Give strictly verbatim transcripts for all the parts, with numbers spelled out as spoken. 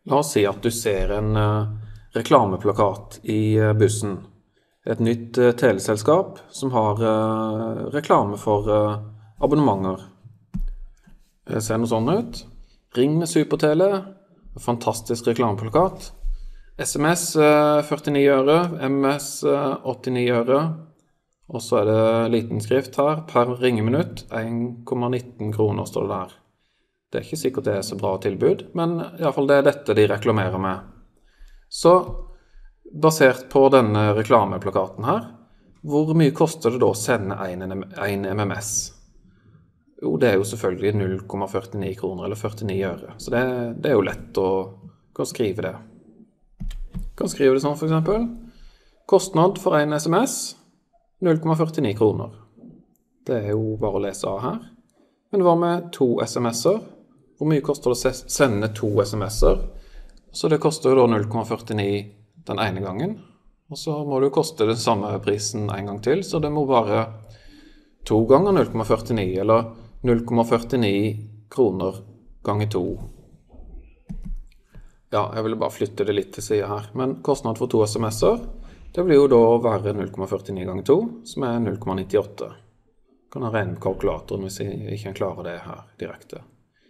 La oss si at du ser en uh, reklameplakat i uh, bussen. Et nytt uh, teleselskap som har uh, reklame for uh, abonnementer. Det ser noe sånn ut. Ring med Supertele. Fantastisk reklameplakat. S M S uh, førtini øre, M S uh, åttini øre. Og så er det liten skrift her. Per ringeminutt en komma nitten kroner står det der. Det er ikke sikkert det er så bra tilbud, men i hvert fall det er dette de reklamerer med. Så, basert på denne reklameplakaten her, hvor mye koster det da å sende en, en M M S? Jo, det er jo selvfølgelig null komma førtini kroner, eller førtini øre. Så det, det er jo lett å kan skrive det. Kan skrive det sånn for eksempel. Kostnad for en S M S, null komma førtini kroner. Det er jo bare å lese av her. Men hva med to S M S-er? Hvor mye koster det å sende to S M S-er? Så det koster jo da null komma førtini den ene gangen. Og så må det jo koste den samme prisen en gang til, så det må være to ganger null komma førtini, eller null komma førtini kroner ganger to. Ja, jeg ville bare flytte det litt til siden her. Men kostnad for to S M S-er, det blir jo da være null komma førtini ganger to, som er null komma nittiåtte. Kan jeg regne med kalkulatoren hvis jeg ikke klarer det her direkte.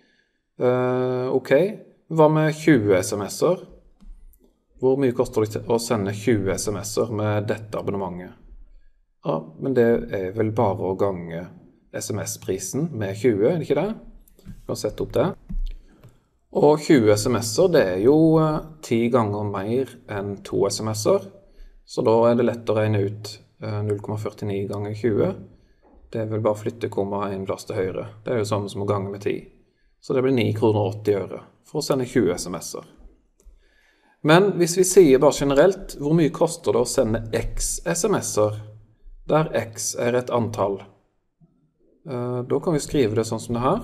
Uh, ok, hva med tjue S M S-er? Hvor mye koster det å sende tjue S M S-er med dette abonnementet? Ja, men det er vel bare å gange S M S-prisen med tjue, er det ikke det? Jeg kan sette opp det. Og tjue S M S-er, det er jo uh, ti ganger mer enn to S M S-er. Så da er det lett å regne ut uh, null komma førtini ganger tjue. Det er vel bare å flytte komma en plass til høyre. Det er jo samme som å gange med ti. Så det blir ni kroner og åtti øre for å sende tjue S M S-er. Men hvis vi sier bare generelt, hvor mye koster det å sende X S M S-er, der X er et antall? Da kan vi skrive det sånn som det her.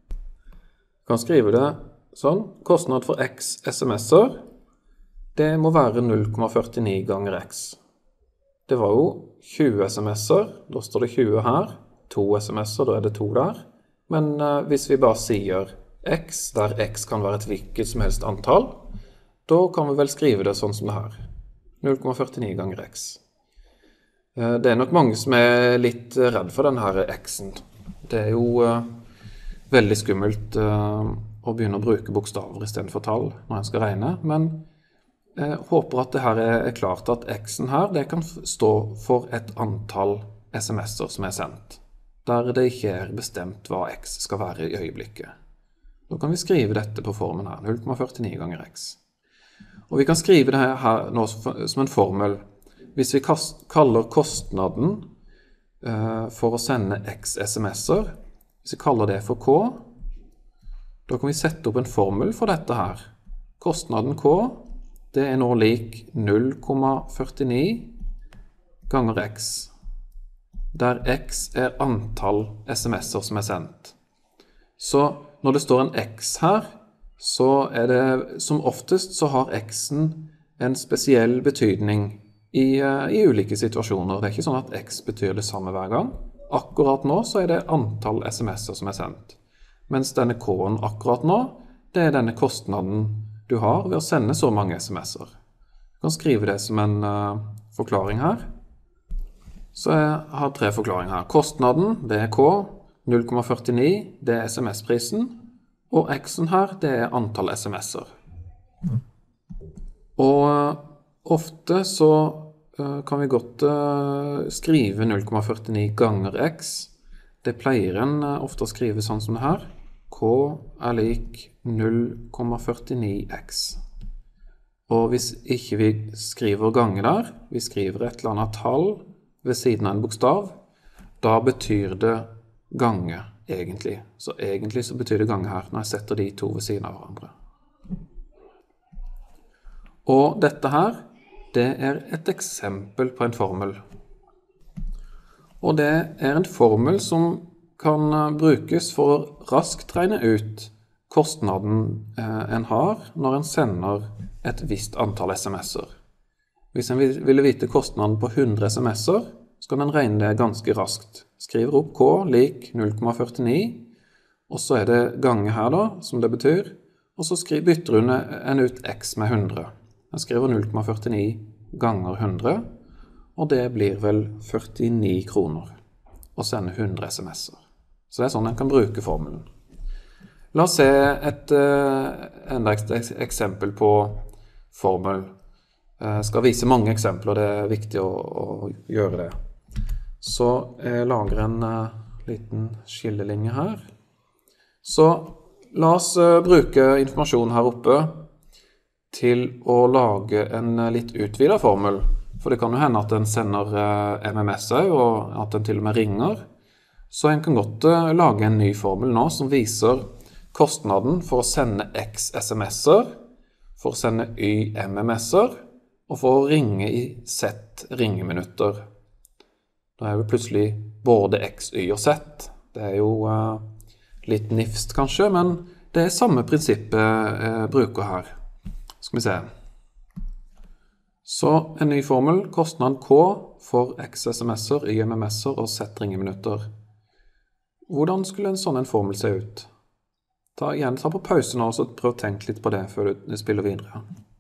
Vi kan skrive det sånn. Kostnad for X S M S-er, det må være null komma førtini ganger X. Det var jo tjue S M S-er, da står det tjue her, to S M S-er, da er det to der. Men uh, hvis vi bare sier X, der X kan være et hvilket som helst antall, da kan vi vel skrive det sånn som det her. null komma førtini ganger X. Uh, det er nok mange som er litt redd for denne her X-en. Det er jo uh, veldig skummelt uh, å begynne å bruke bokstaver i stedet for tall når en skal regne, men jeg håper at det her er klart at X-en her, det kan stå for et antall S M S-er som er sendt, der det ikke er bestemt hva X skal være i øyeblikket. Da kan vi skrive dette på formen her, null komma førtini ganger X. Og vi kan skrive det her nå som en formel. Hvis vi kaller kostnaden uh, for å sende X S M S-er, hvis vi kaller det for K, da kan vi sette opp en formel for dette her. Kostnaden K, det er nå lik null komma førtini ganger X, der X er antall S M S-er som er sendt. Så når det står en X her, så er det som oftest så har X-en en spesiell betydning i, uh, i ulike situasjoner. Det er ikke sånn at X betyr det samme hver gang. Akkurat nå så er det antall S M S-er som er sendt. Mens denne K-en akkurat nå, det er denne kostnaden du har ved å sende så mange S M S-er. Du kan skrive det som en uh, forklaring her. Så jeg har tre forklaringer her. Kostnaden, det er K, null komma førtini, det er S M S-prisen, og X-en her, det er antall S M S-er. Mm. Og uh, ofte så uh, kan vi godt uh, skrive null komma førtini ganger X. Det pleier en uh, ofte å skrive sånn som det her. K er lik null komma førtini X. Og hvis ikke vi skriver gange der, vi skriver et eller annet tall ved siden av en bokstav, da betyr det gange, egentlig. Så egentlig så betyr det gange her, når jeg setter de to ved siden av hverandre. Og dette her, det er et eksempel på en formel. Og det er en formel som kan brukes for å raskt regne ut kostnaden en har når en sender et visst antall S M S-er. Hvis en ville vite kostnaden på hundre S M S-er, så kan en regne det ganske raskt. Skriver opp K lik null komma førtini, og så er det gange her da, som det betyr, og så skri, bytter hun en ut x med hundre. Jeg skriver null komma førtini ganger hundre, og det blir vel førtini kroner å sende hundre sms'er. Så det er sånn en kan bruke formelen. La oss se et uh, enda et eksempel på formel. Jeg skal vise mange eksempler, det er viktig å, å gjøre det. Så jeg lager en uh, liten skillelinje her. Så la oss uh, bruke informasjonen her oppe til å lage en uh, litt utvidet formel. For det kan jo hende at den sender uh, M M S og at den til og med ringer. Så en kan godt uh, lage en ny formel nå som viser kostnaden for å sende x sms'er, for å sende y M M s'er, og for å ringe i z ringeminutter. Da er jo plutselig både x, y og z. Det er jo uh, litt nifst kanskje, men det er samme prinsippet jeg bruker her. Skal vi se. Så en ny formel, kostnad K for x sms'er, y M M s'er og z ringeminutter. Hvordan skulle en sånn en formel se ut? Ta, gjerne ta på pause nå, og prøv å tenke litt på det før du spiller videre.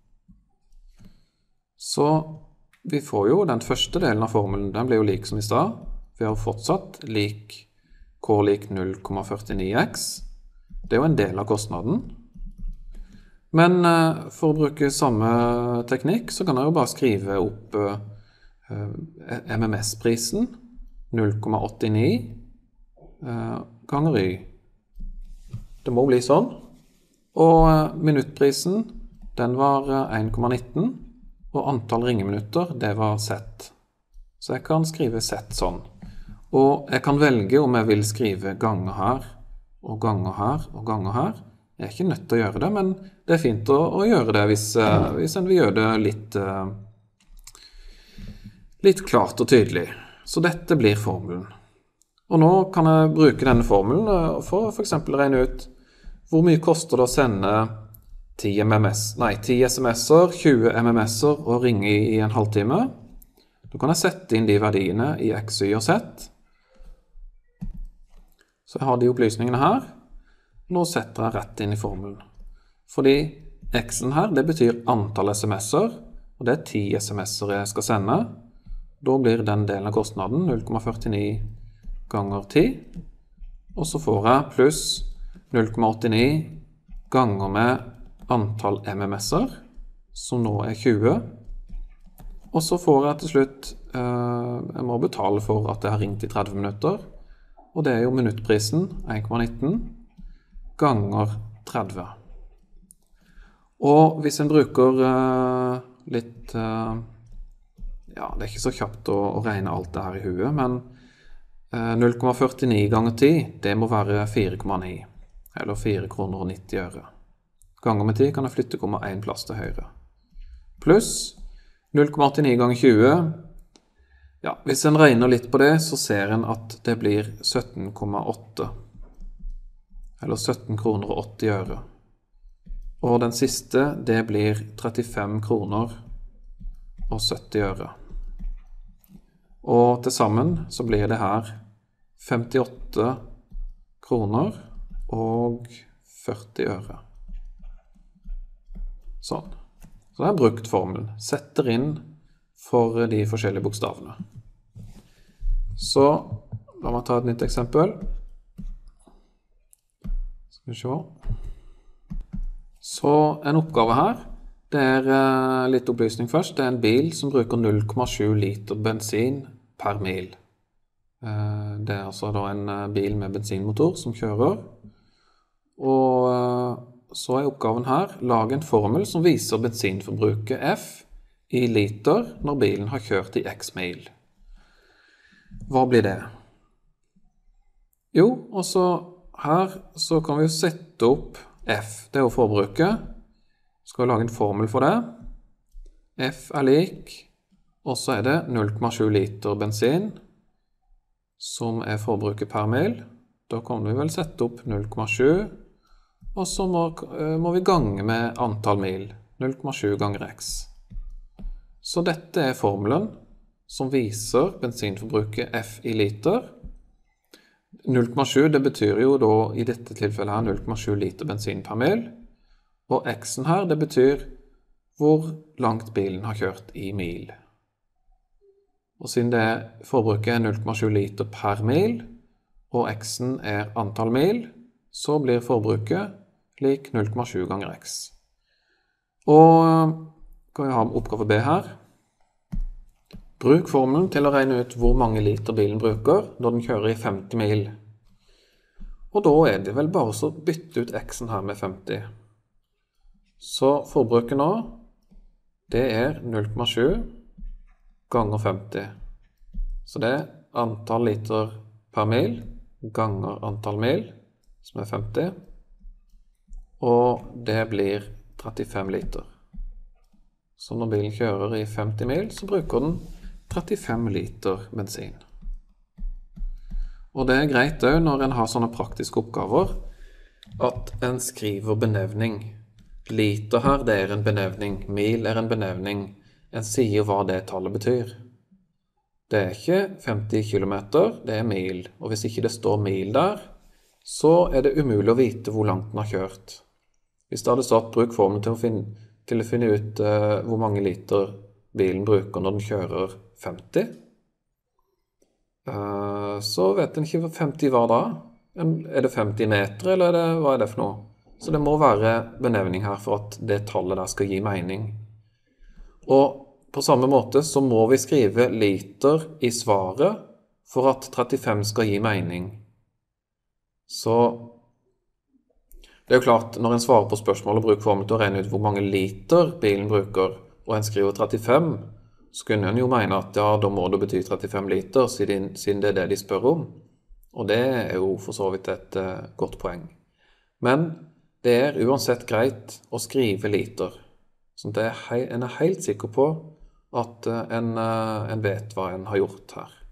Så vi får jo den første delen av formelen, den blir jo lik som i stad. Vi har fortsatt lik K lik null komma førtini x. Det er jo en del av kostnaden. Men uh, for å bruke samme teknikk, så kan jeg jo bare skrive opp uh, M M S-prisen, null komma åttini uh, ganger y. Det må bli sånn. Og uh, minuttprisen, den var uh, en komma nitten. Og antall ringeminutter, det var z. Så jeg kan skrive z sånn. Og jeg kan velge om jeg vil skrive ganger her, og ganger her, og ganger her. Jeg er ikke nødt til å gjøre det, men det er fint å, å gjøre det hvis, uh, hvis en vil gjøre det litt, uh, litt klart og tydelig. Så dette blir formelen. Og nå kan jeg bruke denne formelen uh, for for eksempel regne ut hvor mye koster det å sende ti M M S, nei, ti sms'er, tjue M M s'er og ringe i, i en halvtime. Da kan jeg sette inn de verdiene i x, y og z. Så jeg har de opplysningene her. Nå setter jeg rett inn i formelen. Fordi x-en her, det betyr antall sms'er, og det er ti sms'er jeg skal sende. Da blir den delen av kostnaden null komma førtini ganger ti. Og så får jeg pluss null komma åttini ganger med antall M M s'er, som nå er tjue. Og så får jeg til slutt, eh, jeg må betale for at jeg har ringt i tretti minutter, og det er jo minuttprisen, en komma nitten, ganger tretti. Og hvis en bruker eh, litt, eh, ja, det er ikke så kjapt å, å regne alt det her i huet, men eh, null komma førtini ganger ti, det må være fire komma ni, eller fire kroner og nitti øre. Ganger med ti kan jeg flytte komma én plass til høyre. Pluss null komma åttini ganger tjue. Ja, hvis en regner litt på det, så ser en at det blir sytten komma åtte. Eller sytten kroner og åtti øre. Og den siste, det blir trettifem kroner og sytti øre. Og til sammen så blir det her femtiåtte kroner og førti øre. Sånn. Så jeg har brukt formelen. Setter inn for de forskjellige bokstavene. Så la meg ta et nytt eksempel. Skal vi se. Så en oppgave her. Det er uh, litt opplysning først. Det er en bil som bruker null komma sju liter bensin per mil. Uh, det er altså da en uh, bil med bensinmotor som kjører. Og uh, så er oppgaven her, lage en formel som viser bensinforbruket F i liter når bilen har kjørt i x mil. Hva blir det? Jo, og så her så kan vi sette opp F, det er jo forbruket. Skal vi lage en formel for det. F er lik, og så er det null komma sju liter bensin, som er forbruket per mil. Da kan vi vel sette opp null komma sju, og så må, må vi gange med antall mil, null komma sju ganger x. Så dette er formelen som viser bensinforbruket F i liter. null komma sju, det betyr jo da i dette tilfellet her null komma sju liter bensin per mil. Og X-en her, det betyr hvor langt bilen har kjørt i mil. Og siden det forbruket er null komma sju liter per mil, og X-en er antall mil, så blir forbruket lik null komma sju ganger X. Og kan vi ha oppgave B her. Bruk formelen til å regne ut hvor mange liter bilen bruker når den kjører i femti mil. Og da er det vel bare å bytte ut X-en her med femti. Så forbruket nå, det er null komma sju ganger femti. Så det er antall liter per mil ganger antall mil, som er femti. Og det blir trettifem liter. Så når bilen kjører i femti mil, så bruker den trettifem liter bensin. Og det er greit også når en har sånne praktiske oppgaver, at en skriver benevning. Liter her, det er en benevning. Mil er en benevning. En sier hva det tallet betyr. Det er ikke femti kilometer, det er mil. Og hvis ikke det står mil der, så er det umulig å vite hvor langt den har kjørt. Hvis det hadde stått bruk formelen til å finne, til å finne ut uh, hvor mange liter bilen bruker når den kjører femti, uh, så vet en ikke hva femti var da. Er det femti meter, eller er det, hva er det for noe? Så det må være benevning her for at det tallet der skal gi mening. Og på samme måte så må vi skrive liter i svaret for at trettifem skal gi mening. Så det er jo klart, når en svarer på spørsmål og bruker formelen til å regne ut hvor mange liter bilen bruker, og en skriver trettifem, så kunne en jo mene at ja, da må det bety trettifem liter, siden, siden det er det de spør om. Og det er jo for så vidt et uh, godt poeng. Men det er uansett greit å skrive liter, sånn at en er helt sikker på at uh, en, uh, en vet hva en har gjort her.